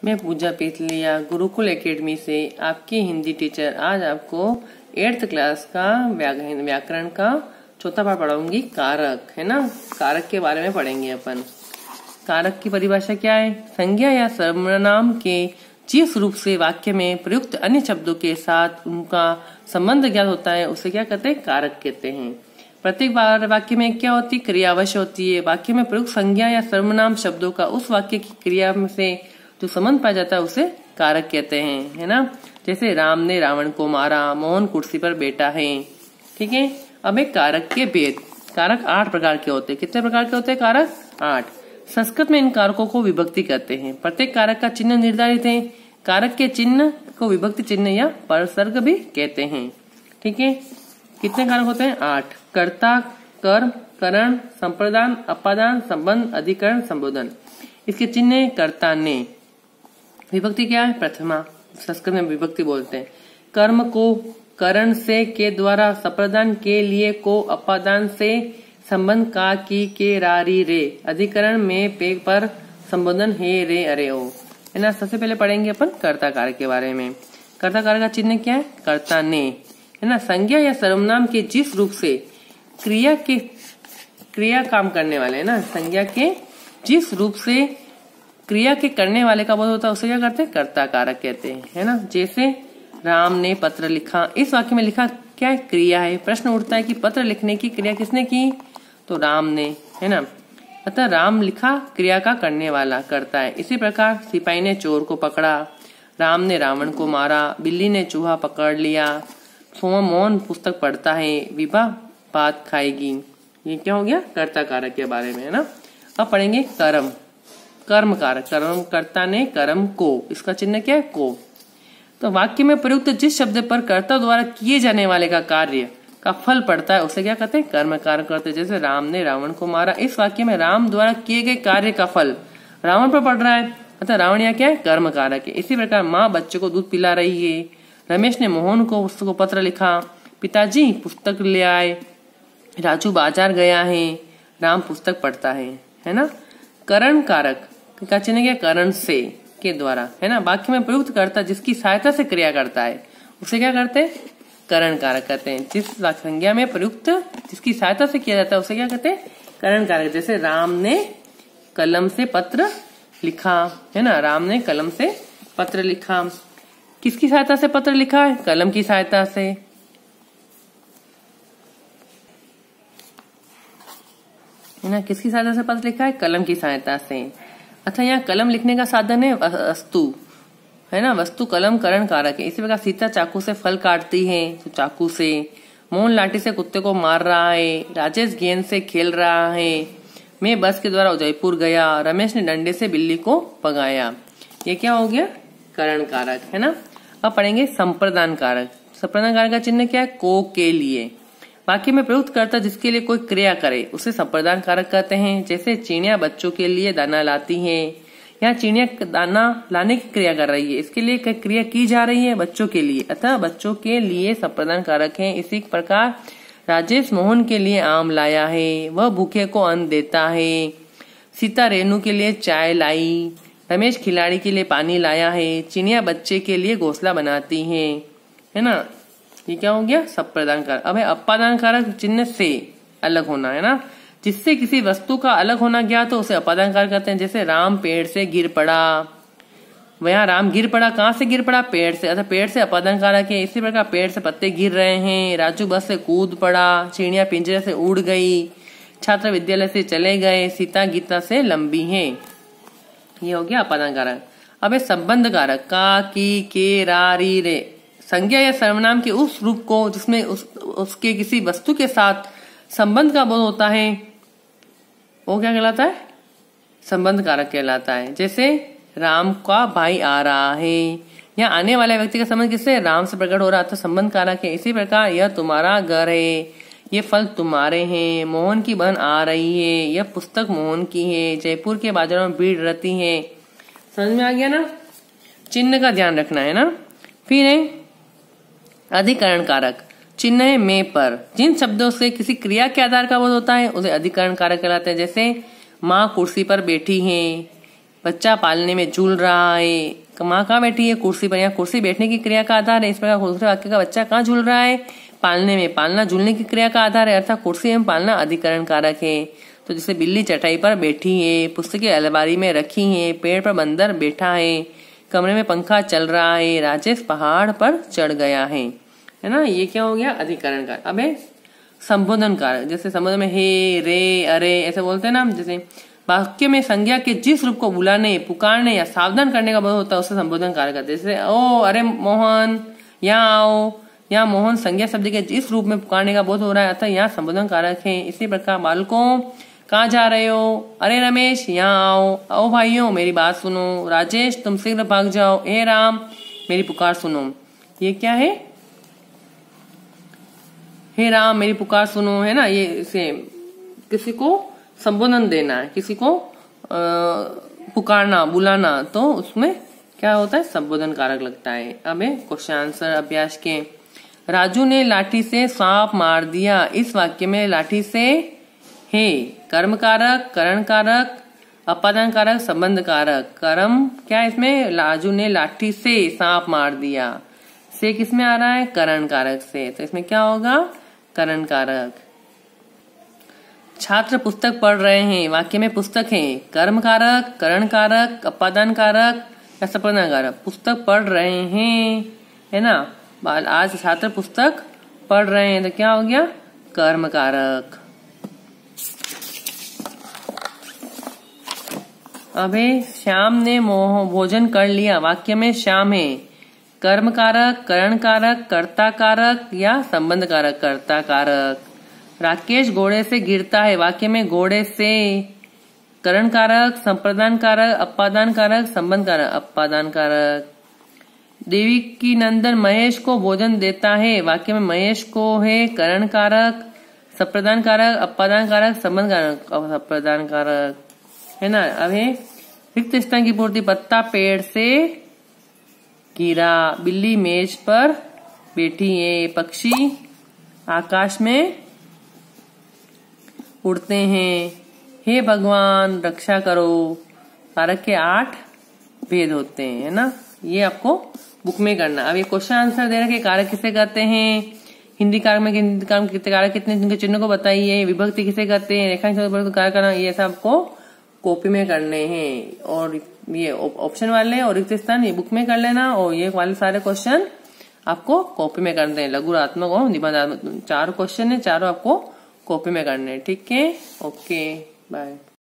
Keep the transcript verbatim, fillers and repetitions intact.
मैं पूजा पेतलिया गुरुकुल एकेडमी से आपकी हिंदी टीचर आज आपको एट्थ क्लास का व्याकरण का चौथा पाठ पढ़ाऊंगी। कारक है ना, कारक के बारे में पढ़ेंगे अपन। कारक की परिभाषा क्या है? संज्ञा या सर्वनाम के जिस रूप से वाक्य में प्रयुक्त अन्य शब्दों के साथ उनका संबंध ज्ञात होता है उसे क्या कहते हैं? कारक कहते हैं। प्रत्येक बार वाक्य में क्या होती है? क्रिया अवश्य होती है। वाक्य में प्रयुक्त संज्ञा या सर्वनाम शब्दों का उस वाक्य की क्रिया में से जो संबंध पाया जाता है उसे कारक कहते हैं, है ना। जैसे राम ने रावण को मारा, मोहन कुर्सी पर बैठा है। ठीक है। अब एक कारक के भेद। कारक आठ प्रकार के होते हैं। कितने प्रकार के होते हैं कारक? आठ। संस्कृत में इन कारकों को विभक्ति कहते हैं। प्रत्येक कारक का चिन्ह निर्धारित है। कारक के चिन्ह को विभक्ति चिन्ह या परसर्ग भी कहते हैं। ठीक है। कितने कारक होते हैं? आठ। कर्ता, कर्म, करण, संप्रदान, अपादान, संबंध, अधिकरण, संबोधन। इसके चिन्ह कर्ता ने। विभक्ति क्या है? प्रथमा। संस्कृत में विभक्ति बोलते हैं। कर्म को करण से के द्वारा, संप्रदान के लिए को, अपादान से, संबंध का की के रा री रे, अधिकरण में पे पर, संबोधन हे रे अरे ओ, है ना। सबसे पहले पढ़ेंगे अपन कर्ता कारक के बारे में। कर्ता कारक का चिन्ह क्या है? कर्ता ने, है ना। संज्ञा या सर्वनाम के जिस रूप से क्रिया के क्रिया काम करने वाले, है ना, संज्ञा के जिस रूप से क्रिया के करने वाले का बोध होता है उसे क्या करते हैं? कर्ता कारक कहते हैं, है ना। जैसे राम ने पत्र लिखा, इस वाक्य में लिखा क्या है? क्रिया है। प्रश्न उठता है कि पत्र लिखने की क्रिया किसने की? तो राम ने, है ना। अतः राम लिखा क्रिया का करने वाला करता है। इसी प्रकार सिपाही ने चोर को पकड़ा, राम ने रावण को मारा, बिल्ली ने चूहा पकड़ लिया, सोम मोहन पुस्तक पढ़ता है, विभा भात खाएगी। ये क्या हो गया? कर्ता कारक के बारे में, है ना। अब पढ़ेंगे कर्म। कर्म कारक। कर्म कर्ता ने कर्म को, इसका चिन्ह क्या है? को। तो वाक्य में प्रयुक्त जिस शब्द पर कर्ता द्वारा किए जाने वाले का कार्य का फल पड़ता है उसे क्या कहते हैं? कर्म कारक करते हैं। जैसे राम ने रावण को मारा, इस वाक्य में राम द्वारा किए गए कार्य का फल रावण पर पड़ रहा है, अतः रावण यहाँ क्या है? कर्म कारक है। इसी प्रकार माँ बच्चे को दूध पिला रही है, रमेश ने मोहन को उसको पत्र लिखा, पिताजी पुस्तक ले आए, राजू बाजार गया है, राम पुस्तक पढ़ता है, है ना। करण कारक का चिन्ह क्या? करण से, के द्वारा, है ना। वाक्य में प्रयुक्त करता जिसकी सहायता से क्रिया करता है उसे क्या करते हैं? करण कारक कहते हैं। जिस संज्ञा में प्रयुक्त जिसकी सहायता से किया जाता है उसे क्या कहते हैं? करण कारक। जैसे राम ने कलम से पत्र लिखा, है ना। राम ने कलम से पत्र लिखा। किसकी सहायता से पत्र लिखा है? कलम की सहायता से, है ना। किसकी सहायता से पत्र लिखा है? कलम की सहायता से। अच्छा, यहाँ कलम लिखने का साधन है वस्तु, है ना। वस्तु कलम करण कारक है। इसी प्रकार सीता चाकू से फल काटती है तो चाकू से, मोहन लाठी से कुत्ते को मार रहा है, राजेश गेंद से खेल रहा है, मैं बस के द्वारा उदयपुर गया, रमेश ने डंडे से बिल्ली को भगाया। ये क्या हो गया? करण कारक, है ना। अब पढ़ेंगे संप्रदान कारक। संप्रदान कारक का चिन्ह क्या है? को, के लिए। वाक्य में प्रयुक्त करता जिसके लिए कोई क्रिया करे उसे संप्रदान कारक कहते हैं। जैसे चिड़िया बच्चों के लिए दाना लाती है, यहाँ चिड़िया दाना लाने की क्रिया कर रही है, इसके लिए क्रिया की जा रही है बच्चों के लिए, अतः बच्चों के लिए संप्रदान कारक है। इसी प्रकार राजेश मोहन के लिए आम लाया है, वह भूखे को अन्न देता है, सीता रेणु के लिए चाय लाई, रमेश खिलाड़ी के लिए पानी लाया है, चिड़िया बच्चे के लिए घोंसला बनाती है, है ना। ये क्या हो गया? संप्रदान कारक। अब है अपादान कारक। चिन्ह से अलग होना, है ना। जिससे किसी वस्तु का अलग होना ज्ञात तो उसे अपादान कारक कहते हैं। जैसे राम पेड़ से गिर पड़ा, वहाँ राम गिर पड़ा, कहाँ से गिर पड़ा? पेड़ से, अतः पेड़ से अपादान कारक है। इसी प्रकार पेड़ से पत्ते गिर रहे हैं, राजू बस से कूद पड़ा, चिड़िया पिंजरे से उड़ गई, छात्र विद्यालय से चले गए, सीता गीता से लंबी है। ये हो गया अपादान कारक। अब है संबंध कारक। का, की, के, रा, री, रे। संज्ञा या सर्वनाम के उस रूप को जिसमें उस, उसके किसी वस्तु के साथ संबंध का बोध होता है वो क्या कहलाता है? संबंध कारक कहलाता है। जैसे राम का भाई आ रहा है, यहाँ आने वाले व्यक्ति का संबंध किससे? राम से प्रकट हो रहा था, संबंध कारक है। इसी प्रकार यह तुम्हारा घर है, ये फल तुम्हारे हैं, मोहन की बहन आ रही है, यह पुस्तक मोहन की है, जयपुर के बाजारों में भीड़ रहती है। समझ में आ गया ना। चिन्ह का ध्यान रखना है ना। फिर है अधिकरण कारक। चिन्ह है में पर। जिन शब्दों से किसी क्रिया के आधार का बोध होता है उसे अधिकरण कारक कहलाते हैं। जैसे माँ कुर्सी पर बैठी है, बच्चा पालने में झूल रहा है। माँ कहाँ बैठी है? कुर्सी पर। यहाँ कुर्सी बैठने की क्रिया का आधार है। इस प्रकार दूसरे वाक्य का बच्चा कहाँ झूल रहा है? पालने में। पालना झूलने की क्रिया का आधार है, अर्थात कुर्सी एवं पालना अधिकरण कारक है। तो जैसे बिल्ली चटाई पर बैठी है, पुस्तकें अलमारी में रखी है, पेड़ पर बंदर बैठा है, कमरे में पंखा चल रहा है, राजेश पहाड़ पर चढ़ गया है, है ना। ये क्या हो गया? अधिकरण कारक। अब है संबोधन कारक। जैसे संबोधन में हे, रे, अरे ऐसे बोलते हैं ना। जैसे वाक्य में संज्ञा के जिस रूप को बुलाने, पुकारने या सावधान करने का बोध होता है उसे संबोधन कारक कहते हैं। जैसे ओ, अरे मोहन, यहाँ आओ। यहाँ मोहन संज्ञा शब्द के जिस रूप में पुकारने का बोध हो रहा है, अतः यहाँ संबोधन कारक है। इसी प्रकार बालकों, कहाँ जा रहे हो? अरे रमेश, यहाँ आओ। आओ भाइयों, मेरी बात सुनो। राजेश, तुम शीघ्र भाग जाओ। हे राम, मेरी पुकार सुनो। ये क्या है? हे राम, मेरी पुकार सुनो, है ना। ये इसे किसी को संबोधन देना है, किसी को आ, पुकारना, बुलाना, तो उसमें क्या होता है? संबोधन कारक लगता है। अब है क्वेश्चन आंसर अभ्यास के। राजू ने लाठी से सांप मार दिया। इस वाक्य में लाठी से है कर्म कारक, करण कारक, अपादान कारक, संबंध कारक। कर्म क्या है इसमें? राजू ने लाठी से सांप मार दिया। से किस में आ रहा है? करण कारक से। तो इसमें क्या होगा? करण कारक। छात्र पुस्तक पढ़ रहे हैं। वाक्य में पुस्तक है कर्म कारक, करण कारक, अपादान कारक या संबंध कारक। पुस्तक पढ़ रहे हैं, है ना। आज छात्र पुस्तक पढ़ रहे हैं, तो क्या हो गया? कर्म कारक। अबे श्याम ने मोह भोजन कर लिया। वाक्य में श्याम है कर्म कारक, करण कारक, कर्ता कारक या संबंध कारक। कर्ता कारक। राकेश घोड़े से गिरता है। वाक्य में घोड़े से करण कारक, संप्रदान कारक, अपादान कारक, संबंध कारक। अपादान कारक। देवी की नंदन महेश को भोजन देता है। वाक्य में महेश को है करण कारक, संप्रदान कारक, अपादान कारक, संबंध कारक। संप्रदान कारक, है ना। अब है रिक्त स्थान की पूर्ति। पत्ता पेड़ से गिरा। बिल्ली मेज पर बैठी है। पक्षी आकाश में उड़ते हैं। हे भगवान, रक्षा करो। कारक के आठ भेद होते हैं, है ना। ये आपको बुक में करना। अब ये क्वेश्चन आंसर दे रखे कारक किसे कहते हैं? हिंदी कारक में हिंदी कारक कितने कारक कितने, जिनके चिन्ह को बताइए। विभक्ति किसे कहते हैं? रेखांकन कारक करना। ये सब आपको कॉपी में करने हैं। और ये ऑप्शन वाले और रिक्त स्थान ये बुक में कर लेना, और ये वाले सारे क्वेश्चन आपको कॉपी में करते हैं। लघुरात्मक और निबंधात्मक चार क्वेश्चन है, चारों आपको कॉपी में करने हैं। ठीक है, ओके, बाय।